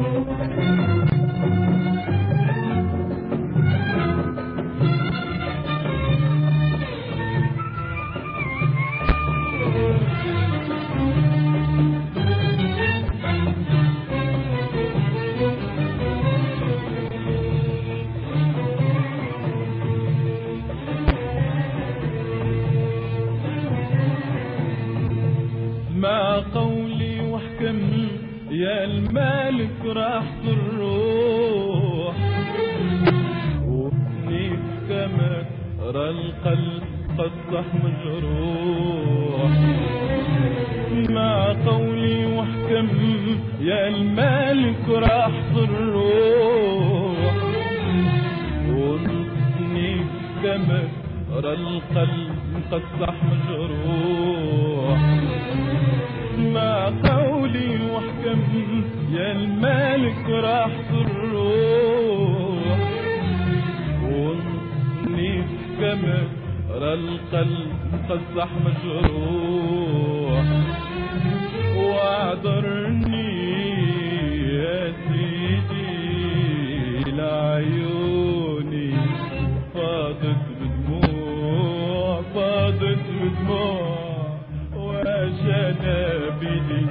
مع قولي واحكم يا المالك راح تروح، وابني كما رى القلب قصح مجروح. مع قولي واحكم يا المالك راح تروح، وابني كما رى القلب قصح مجروح. مع قولي واحكم يا المالك راح تروح، ونصني كما رى القلب قصح مجروح. واعذرني يا سيدي لعيوني فاضت بدموع، فاضت بدموع. وشنابلي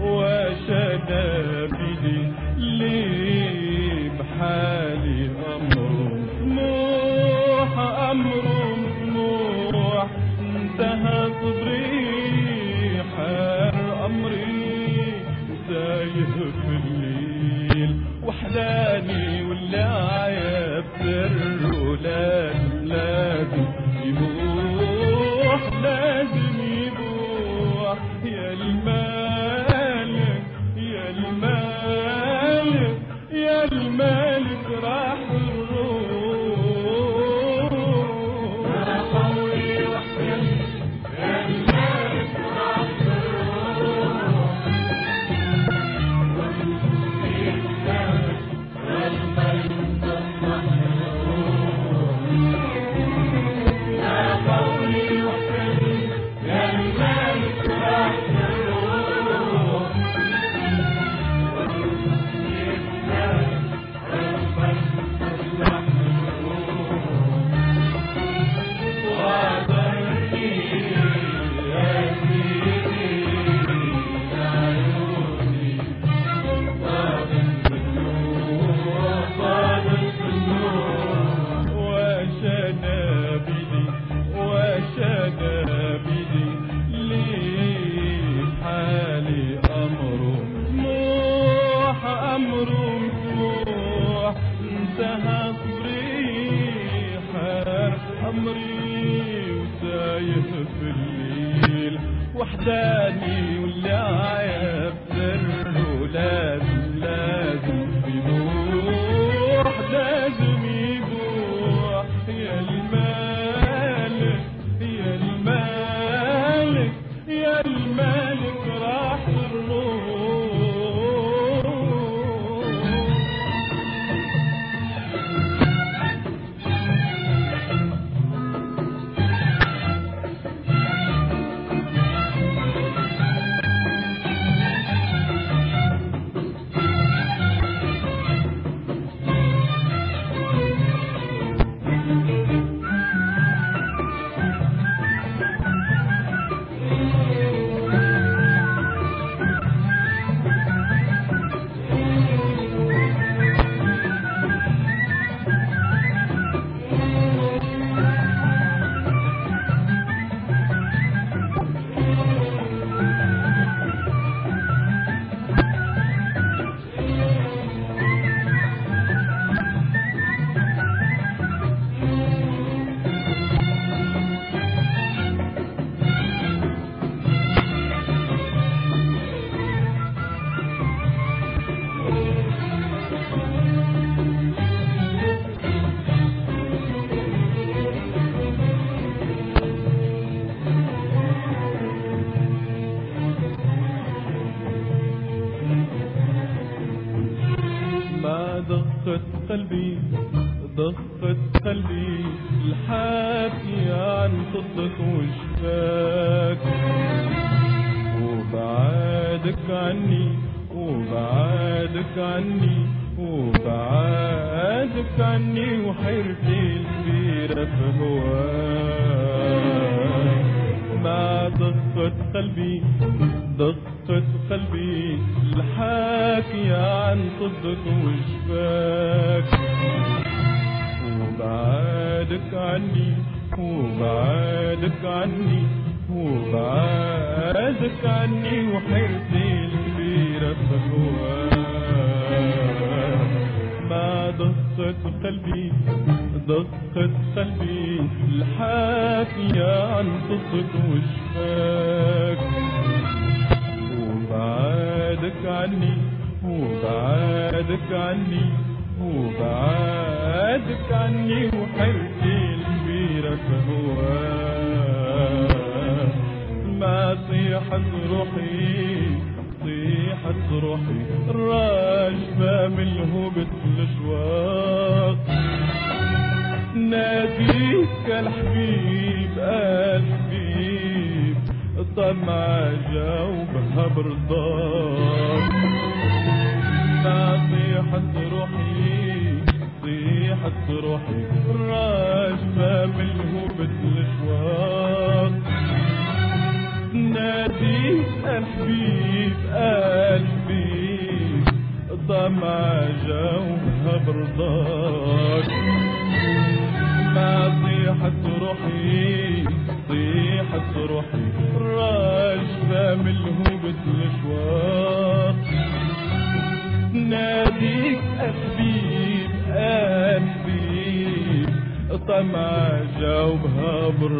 وشنابلي لي بحالي أمر مسموح، أمر مسموح. انتهى صبري حار أمري، تايه في الليل وحداني واللعب سر. ولازم لازم يبوح، لازم يبوح. يا المالك يا المالك يا المالك راح الروح. مع قولي واحكم يا المالك راح الروح، وفي السماء والقلب تصح الروح. مع قولي واحكم يا المالك راح الروح، وفي السماء والقلب تصح الروح. وعذرني يا سيدي لعيوني فاضت بالنور، فاضت بالنور. وشنابلي وشنابلي لي حالي أمر مسموح، أمر مسموح. انتهى صبري حار أمري، وتايه في الليل وحداني واللعب سر. ولازم لازم يبوح، لازم يبوح. يا المالك يا المالك يا المالك راح الروح. ضخت قلبي ضخت قلبي الحافي عن صدق وشفاك، وبعادك عني وبعادك وبعادك عني وبعادك عني وحيرتي الكبيرة في هواك. مع دقة قلبي دقة قلبي الحاكية عن صدق وشفاك. وبعادك عني وبعادك عني وبعادك عني وحيرتي الكبيرة في هواك. مع دقة قلبي دقة قلبي الحاكية عن صدق وشفاك. وبعادك عني وبعادك عني وبعادك عني وحيرتي الكبيرة في هواك. مع صيحة روحي صيحة روحي راجفة من الهبة الأشواق. ناديك الحبيب الحبيب الطمع جاوبها برضاك. مع صيحة روحي صيحة روحي راجفة من الهبة الأشواق. ناديك الحبيب الحبيب الطمع جاوبها برضاك. مع صيحة روحي صيحة روحي راجفة من الهبة الأشواق. ناديك الحبيب الحبيب طمع جاوبها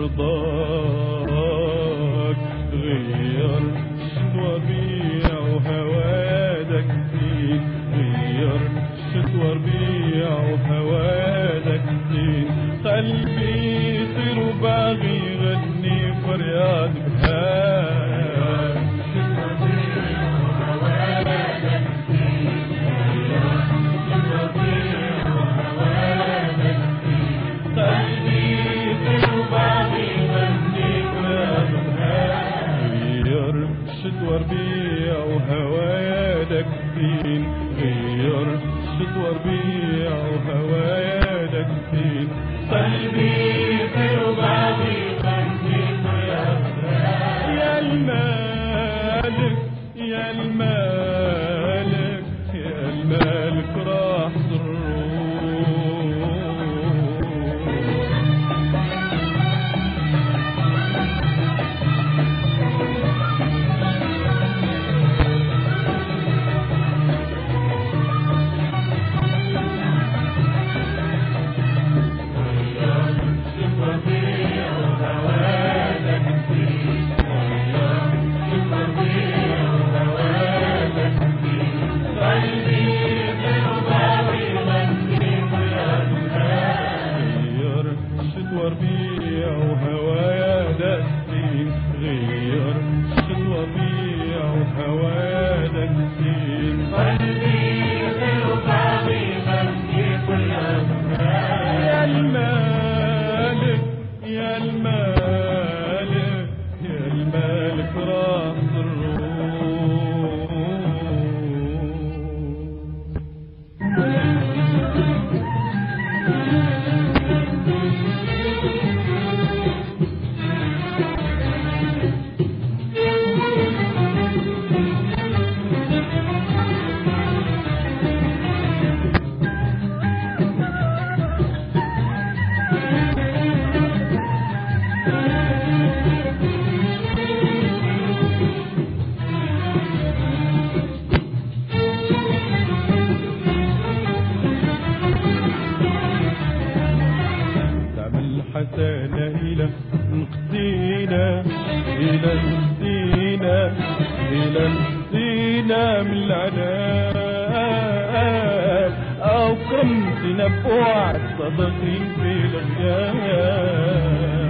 برضاك. غير شتوى ربيع وهوادك زين غير شتوى ربيع وهوادك زين. قلبي يطير وباغي يغني فرياد بهاك. شتوى ربيع وهوادك زين غير شتوى ربيع وهوادك زين. قلبي يطير وباغي يغني فرياد بهاك. يا المالك يا المالك يا المالك راح إلى من العناء أو كنت نبوعد صدقي في الغياب.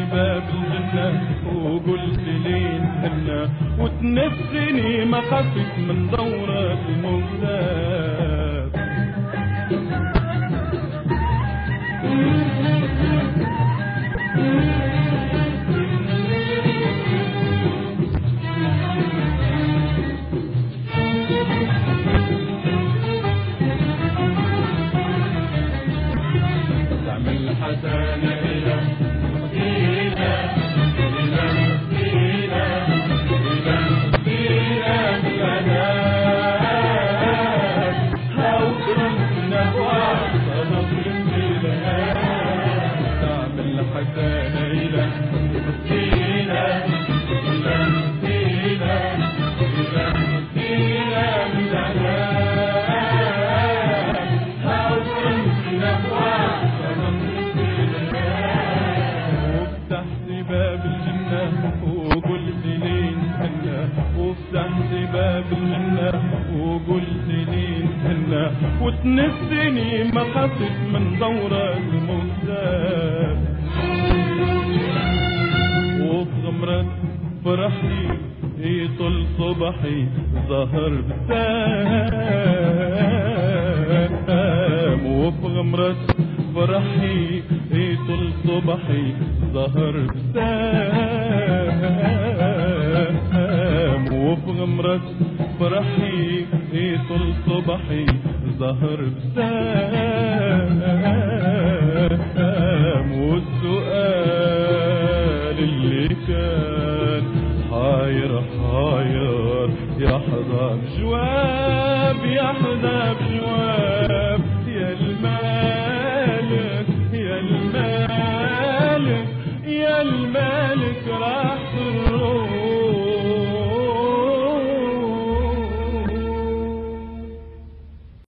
باب الجنة وقلت لي نهنى، وتنسيني ما خفت من دورة المغتاب. تعمل حسنة إلى مدينة إلى مدينة إلى مدينة بلاد، هاوصلنا وعصرت البلاد. تعمل حسنة إلى مدينة إلى مدينة إلى مدينة بلاد، هاوصلنا باب الجنة وقلت لي نهنى، وفتحت باب الجنة وقلت لي نهنى، وتنسيني ما خفت من دورة المغتاب. وفي غمرة فرحي يطل صبحي ظهر بسام، وفي غمرة فرحي يطل صبحي ظهر بسام، وفي غمرة فرحي يطل صبحي ظهر بسام. والسؤال اللي كان حاير حاير يحظى بجواب، يحظى بجواب. يا المالك يا المالك يا المالك